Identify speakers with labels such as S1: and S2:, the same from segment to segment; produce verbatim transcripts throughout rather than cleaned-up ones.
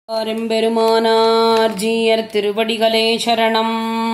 S1: பெருமானார் ஜீயர் திருவடிகளே சரணம்.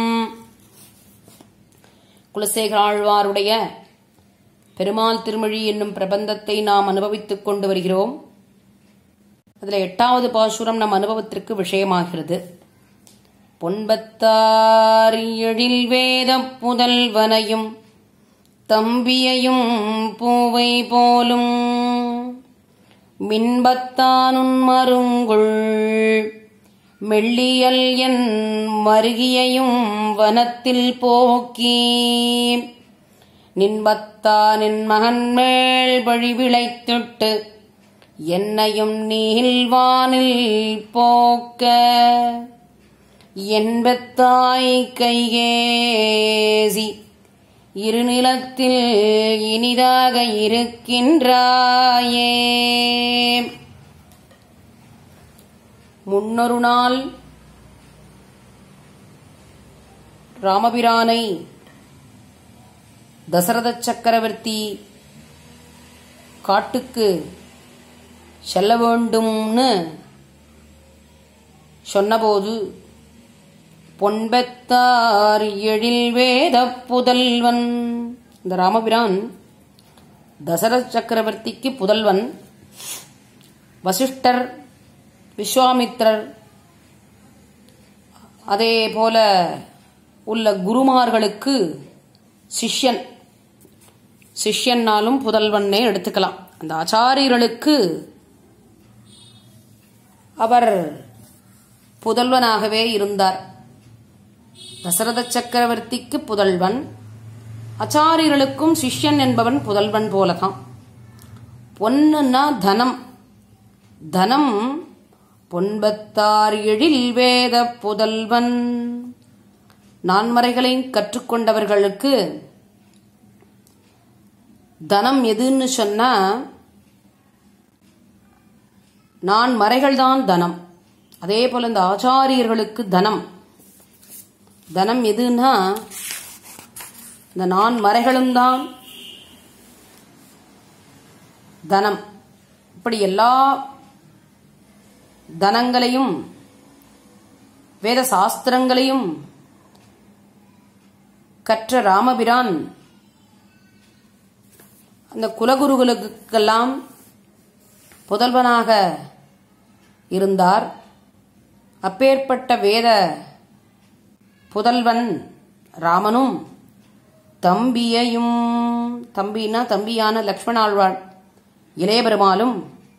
S1: குலசேகராழ்வாருடைய பெருமாள் திருமொழி என்னும் பிரபந்தத்தை நாம் அனுபவித்துக் கொண்டு வருகிறோம். அதில் எட்டாவது பாசுரம் நம் அனுபவத்திற்கு விஷயமாகிறது. பொன்பத்தார் எழில் வேத புதல்வனையும் தம்பியையும் பூவை போலும் மின்பத்தானுன் மருங்குள் மெல்லியல் என் மருகியையும் வனத்தில் போக்கி நின்பத்தானின் மகன் மேல் வழி விளைத்துட்டு என்னையும் நீள்வானில் போக்க என்பத்தாய் கைகேசி இருநிலத்தில் இனிதாக இருக்கின்றாயே. முன்னொரு நாள் ராமபிரானை தசரத சக்கரவர்த்தி காட்டுக்கு செல்ல வேண்டும்னு சொன்னபோது பொன்பத்தார் எழில் வேத புதல்வன், இந்த ராமபிரான் தசரத சக்கரவர்த்திக்கு புதல்வன். வசிஷ்டர், விஸ்வாமித்திரர், அதே போல உள்ள குருமார்களுக்கு சிஷ்யன். சிஷ்யன்னாலும் புதல்வன்னே எடுத்துக்கலாம். அந்த ஆச்சாரியர்களுக்கு அவர் புதல்வனாகவே இருந்தார். தசரத சக்கரவர்த்திக்கு புதல்வன், ஆச்சாரியர்களுக்கும் சிஷ்யன் என்பவன் புதல்வன் போலதான். பொன்னுன்னா தனம். தனம் பொன்பத்தார் எழில் வேத புதல்வன். நான்மறைகளை கற்றுக்கொண்டவர்களுக்கு தனம் எதுன்னு சொன்னா நான் மறைகள்தான் தனம். அதே போல இந்த ஆச்சாரியர்களுக்கு தனம் தனம் எதுன்னா இந்த நான் மறைகளும் தான் தனம். இப்படி எல்லா தனங்களையும் வேத சாஸ்திரங்களையும் கற்ற ராமபிரான் அந்த குலகுருகளுக்கெல்லாம் புதல்வனாக இருந்தார். அப்பேற்பட்ட வேத புதல்வன் ராமனும் தம்பியையும், தம்பினா தம்பியான லக்ஷ்மணாழ்வாள் இளைய பெருமாளும்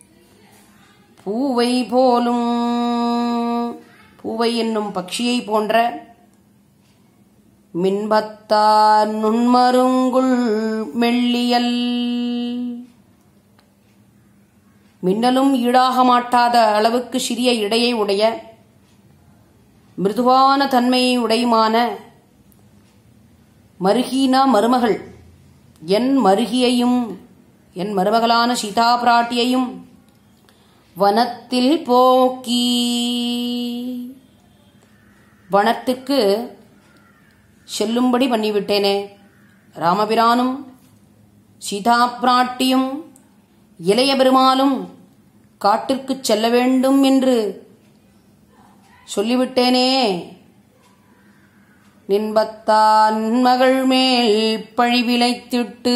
S1: பூவை போலும், பூவை என்னும் பட்சியை போன்ற மின்பத்தார் நுண்மருங்குள் மெல்லியல், மின்னலும் ஈடாக மாட்டாத அளவுக்கு சிறிய இடையை உடைய மிருதுவான தன்மையை உடையுமான மருகீனா மருமகள் என் மருகியையும், என் மருமகளான சீதா பிராட்டியையும் வனத்தில் போக்கி, வனத்துக்கு செல்லும்படி பண்ணிவிட்டேனே. ராமபிரானும் சீதா பிராட்டியும் இளைய பெருமாளும் காட்டிற்கு செல்ல வேண்டும் என்று சொல்லிவிட்டேனே. நின்பத்தான் மகள் மேல் பழி விளைத்திட்டு,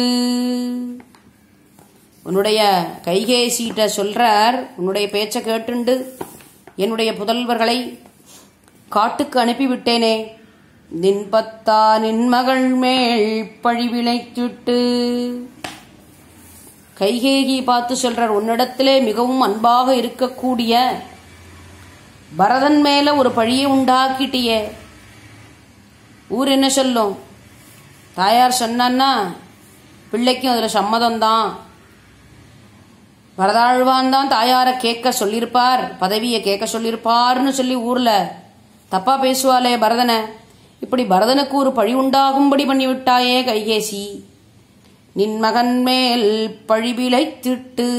S1: உன்னுடைய கைகேசிட்ட சொல்றார், உன்னுடைய பேச்சை கேட்டுண்டு என்னுடைய புதல்வர்களை காட்டுக்கு அனுப்பிவிட்டேனே. நின்பத்தா நின் மகள் மேல் பழி விளைத்திட்டு, கைகேகி பார்த்து சொல்றார், உன்னிடத்திலே மிகவும் அன்பாக இருக்கக்கூடிய பரதன் மேல ஒரு பழியை உண்டாக்கிட்டியே. ஊர் என்ன சொல்லும்? தாயார் சொன்னான்னா பிள்ளைக்கும் அதுல சம்மதம்தான். பரதாழ்வான் தான் தாயாரை கேட்க சொல்லியிருப்பார், பதவியை கேட்க சொல்லியிருப்பார்னு சொல்லி ஊர்ல தப்பா பேசுவாளே பரதனை. இப்படி பரதனுக்கு ஒரு பழி உண்டாகும்படி பண்ணிவிட்டாயே கைகேசி. நின் மகன் மேல் பழி விளைத்திட்டு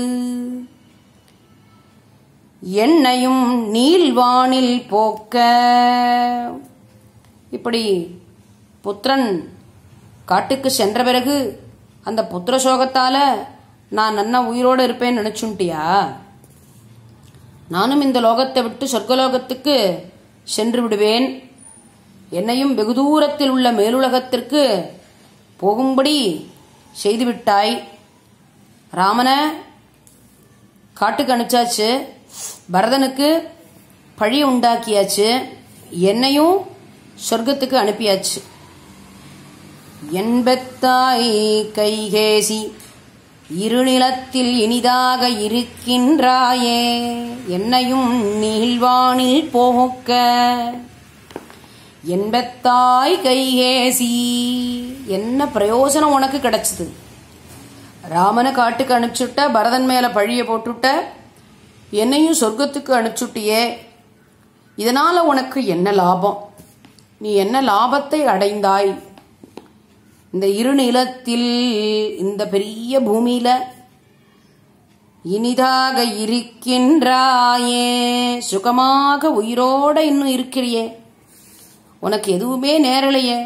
S1: என்னையும் நீள்வானில் போக்க. இப்படி புத்திரன் காட்டுக்கு சென்ற பிறகு அந்த புத்திர சோகத்தால நான் நன்னா உயிரோடு இருப்பேன்னு நினைச்சுட்டியா? நானும் இந்த லோகத்தை விட்டு சொர்க்கலோகத்துக்கு சென்று விடுவேன். என்னையும் வெகு தூரத்தில் உள்ள மேலுலகத்திற்கு போகும்படி செய்துவிட்டாய். ராமனை காட்டுக்கு அனுப்பிச்சாச்சு, பரதனுக்கு பழி உண்டாக்கியாச்சு, என்னையும் சொர்க்கத்துக்கு அனுப்பியாச்சு. என்பத்தாய் கைகேசி இருநிலத்தில் இனிதாக இருக்கின்றாயே, என்னையும் நீள்வானில் போக்க. என்பத்தாய் கைகேசி, என்ன பிரயோஜனம் உனக்கு கிடைச்சது? ராமனை காட்டுக்கு அனுப்பிச்சுட்ட, பரதன் மேல பழிய போட்டுட்ட, என்னையும் சொர்க்கத்துக்கு அனுப்பிச்சுட்டியே, இதனால உனக்கு என்ன லாபம்? நீ என்ன லாபத்தை அடைந்தாய்? இந்த இருநிலத்தில், இந்த பெரிய பூமியில இனிதாக இருக்கின்றாயே, சுகமாக உயிரோட இன்னும் இருக்கிறியே, உனக்கு எதுவுமே நேரலையே.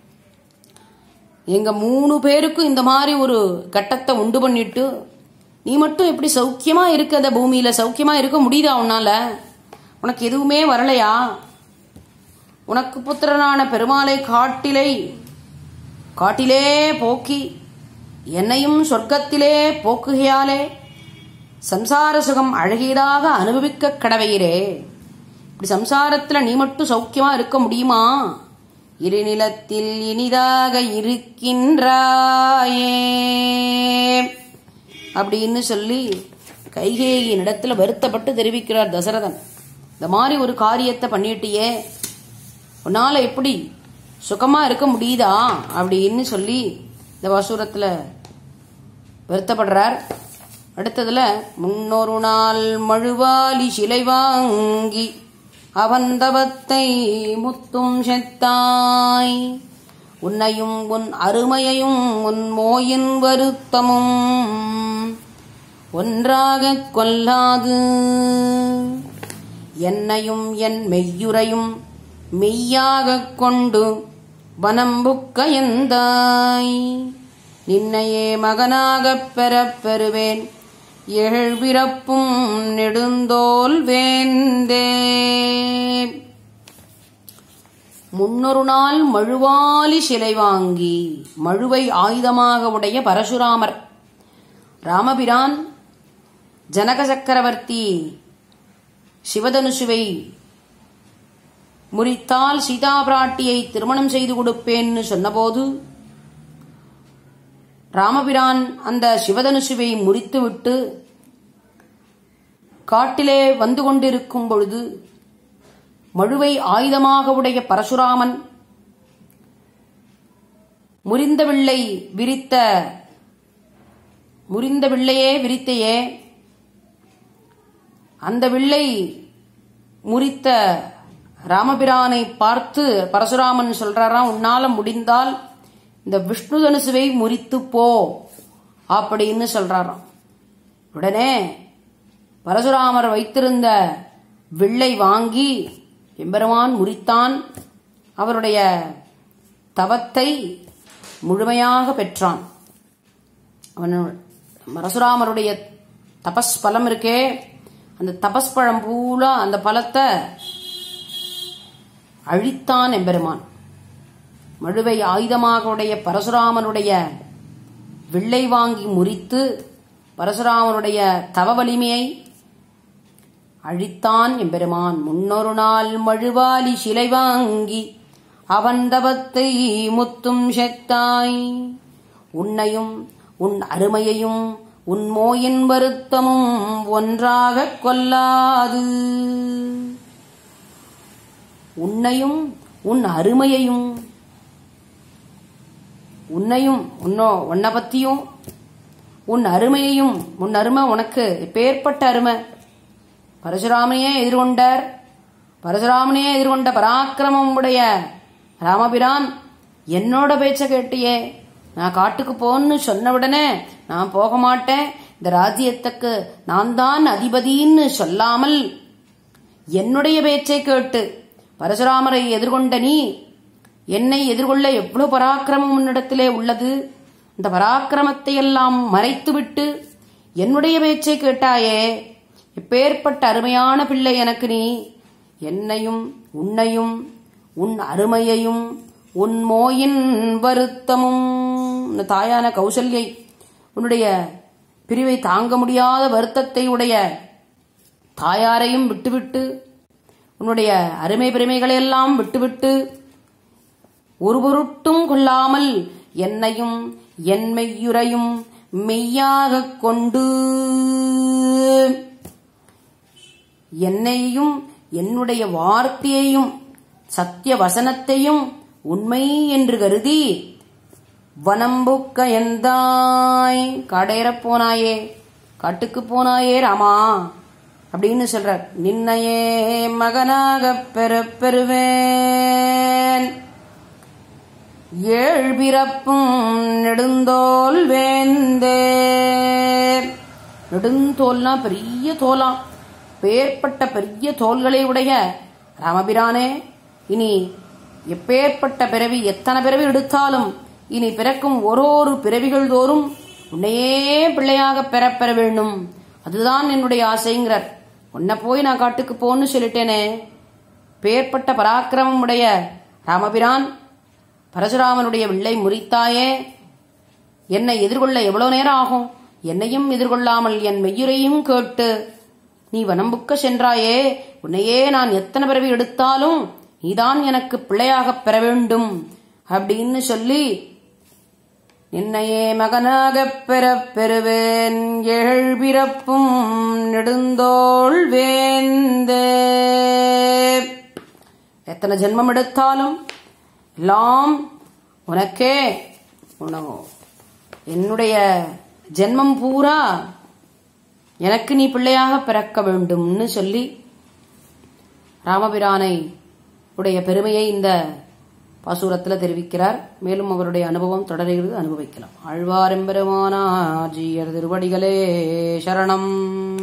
S1: எங்க மூணு பேருக்கும் இந்த மாதிரி ஒரு கட்டத்தை உண்டு பண்ணிட்டு நீ மட்டும் எப்படி சௌக்கியமா இருக்க? அந்த பூமியில சௌக்கியமா இருக்க முடியுதா உன்னால? உனக்கு எதுவுமே வரலையா? உனக்கு புத்திரனான பெருமாளை காட்டிலை காட்டிலே போக்கி என்னையும் சொர்க்கத்திலே போக்குகையாலே சம்சார சுகம் அழகியதாக அனுபவிக்க கடவையிரே. இப்படி சம்சாரத்துல நீ மட்டும் சௌக்கியமா இருக்க முடியுமா? இருநிலத்தில் இனிதாக இருக்கின்றாயே அப்படின்னு சொல்லி கைகேயின் இடத்துல வருத்தப்பட்டு தெரிவிக்கிறார் தசரதன். இந்த மாதிரி ஒரு காரியத்தை பண்ணிட்டியே, உன்னால எப்படி சுகமா இருக்க முடியுதா அப்படின்னு சொல்லி இந்த வசூரத்துல வருத்தப்படுறார். அடுத்ததுல முன்னொரு நாள் மழுவாலி சிலை வாங்கி அவந்தவத்தை முத்தும் செத்தாய், உன்னையும் உன் அருமையையும் உன் மோயின் வருத்தமும் ஒன்றாக கொல்லாது, என்னையும் என் மெய்யுரையும் மெய்யாக கொண்டு வனம்புக்க எந்தாய், நின்னையே மகனாகப் பெறப் பெறுவேன் எழுபிறப்பும் நெடுந்தோல் வேந்தே. முன்னொரு நாள் மழுவாலி சிலை வாங்கி, மழுவை ஆயுதமாக உடைய பரசுராமர் ராமபிரான் ஜனக சக்கரவர்த்தி சிவதனுசுவை முறித்தால் சீதா பிராட்டியை திருமணம் செய்து கொடுப்பேன்னு சொன்னபோது ராமபிரான் அந்த சிவதனுசுவை முறித்துவிட்டு காட்டிலே வந்து கொண்டிருக்கும் பொழுது மழுவை ஆயுதமாக உடைய பரசுராமன் முறிந்த வில்லை விரித்த முறிந்த வில்லையே விரித்தையே, அந்த வில்லை முறித்த ராமபிரானை பார்த்து பரசுராமன் சொல்றாராம், உன்னால முடிந்தால் இந்த விஷ்ணு தனுசுவை முறித்து போ அப்படின்னு சொல்றாராம். உடனே பரசுராமர் வைத்திருந்த வில்லை வாங்கி எம்பெருமான் முறித்தான். அவருடைய தவத்தை முழுமையாக பெற்றான். அவன் பரசுராமருடைய தபஸ் பலம் இருக்கே, அந்த தபஸ் பழம் பூலா அந்த பலத்தை அழித்தான் எம்பெருமான். மழுவை ஆயுதமாக உடைய பரசுராமனுடைய வில்லை வாங்கி முறித்து பரசுராமனுடைய தவ வலிமையை அழித்தான் எம்பெருமான். முன்னொரு நாள் மழுவாலி சிலை வாங்கி அவன் தவத்தை முத்தும் செத்தாய், உன்னையும் உன் அருமையையும் உன் மோயின் வருத்தமும் ஒன்றாக கொல்லாது, உன்னையும் உன் அருமையையும் உன்னையும் உன்னோ உன்னை பத்தியும் உன் அருமையையும், உன் அருமை உனக்கு எப்பேற்பட்ட அருமை. பரசுராமனையே எதிர்கொண்டார், பரசுராமனையே எதிர்கொண்ட பராக்கிரமம் உடைய ராமபிரான் என்னோட பேச்ச கேட்டியே, நான் காட்டுக்கு போன்னு சொன்ன உடனே நான் போக மாட்டேன், இந்த ராஜ்யத்துக்கு நான் தான் அதிபதின்னு சொல்லாமல் என்னுடைய பேச்சை கேட்டு பரசுராமரை எதிர்கொண்ட நீ என்னை எதிர்கொள்ள எவ்வளவு பராக்கிரமம் உன்னிடத்திலே உள்ளது, இந்த பராக்கிரமத்தை எல்லாம் மறைத்துவிட்டு என்னுடைய பேச்சை கேட்டாயே, எப்பேற்பட்ட அருமையான பிள்ளை எனக்கு நீ. என்னையும் உன்னையும் உன் அருமையையும் உன் மோயின் வருத்தமும், தாயான கௌசல்யை உன்னுடைய பிரிவை தாங்க முடியாத வருத்தத்தை உடைய தாயாரையும் விட்டுவிட்டு உன்னுடைய அருமை பெருமைகளை எல்லாம் விட்டுவிட்டு ஒரு பொருட்டும் கொள்ளாமல் என்னையும் என் மெய்யுரையும் மெய்யாக கொண்டு என்னையும் என்னுடைய வார்த்தையையும் சத்திய வசனத்தையும் உண்மை என்று கருதி வனம்புக்க எந்தாய், காடேறப் போனாயே, காட்டுக்கு போனாயே ராமா அப்படின்னு சொல்றார். நின்னையே மகனாக பெற பெறுவேன், ஏழ் பிறப்பும் நெடுந்தோல் வேந்தே. நெடுந்தோல்னா பெரிய தோலாம், பேர்பட்ட பெரிய தோள்களை உடைய ராமபிரானே, இனி எப்பேற்பட்ட பிறவி, எத்தனை பிறவி எடுத்தாலும் இனி பிறக்கும் ஓரொரு பிறவிகள் தோறும் உன்னையே பிள்ளையாக பெறப்பெற வேண்டும், அதுதான் என்னுடைய ஆசைங்கிறார். உன்னை போய் நான் காட்டுக்கு போன்னு சொல்லிட்டேனே. பேர்பட்ட பராக்கிரமம் உடைய ராமபிரான் பரசுராமனுடைய வில்லை முறித்தாயே, என்னை எதிர்கொள்ள எவ்வளவு நேரம் ஆகும்? என்னையும் எதிர்கொள்ளாமல் என் மெய்யுரையும் கேட்டு நீ வனம்புக்க சென்றாயே, உன்னையே நான் எத்தனை பிறவி எடுத்தாலும் நீதான் எனக்கு பிள்ளையாக பெற வேண்டும் அப்படின்னு சொல்லி என்னையே மகனாக பெற பெறுவேன், ஏழ் பிறப்பும் நெடுந்தோள் வேந்தே. எத்தனை ஜென்மம் எடுத்தாலும் எல்லாம் உனக்கே, உணவு என்னுடைய ஜென்மம் பூரா எனக்கு நீ பிள்ளையாக பிறக்க வேண்டும்னு சொல்லி ராமபிரானை உடைய பெருமையை இந்த பாசுரத்தில் தெரிவிக்கிறார். மேலும் அவருடைய அனுபவம் தொடர்கிறது, அனுபவிக்கலாம். ஆழ்வாரெம்பெருமானார் ஜீயர் திருவடிகளே சரணம்.